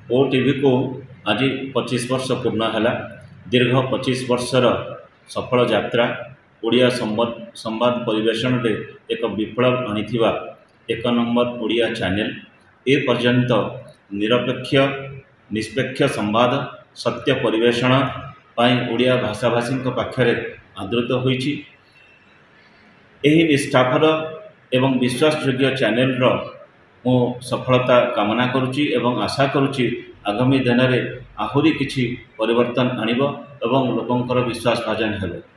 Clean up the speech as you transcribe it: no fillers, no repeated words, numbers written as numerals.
OTV को आज 25 वर्ष पूर्ण है। दीर्घ 25 वर्षर सफल यात्रा ओडिया संवाद परिवेशन रे एक विप्लव आनी एक नंबर ओडिया चैनल ए पर्यंत निरपेक्ष निष्पक्ष संवाद सत्य परिवेशन पाई ओडिया भाषाभाषी पाखरे आदृत होईछि। एही निष्ठापर एवं विश्वासयोग्य चैनल रो मो सफलता कामना करुच्ची एवं आशा करुच्ची आगामी दिन में आहुरी किछि परिवर्तन आनिब एवं लोकंकर विश्वास भाजन हेबो।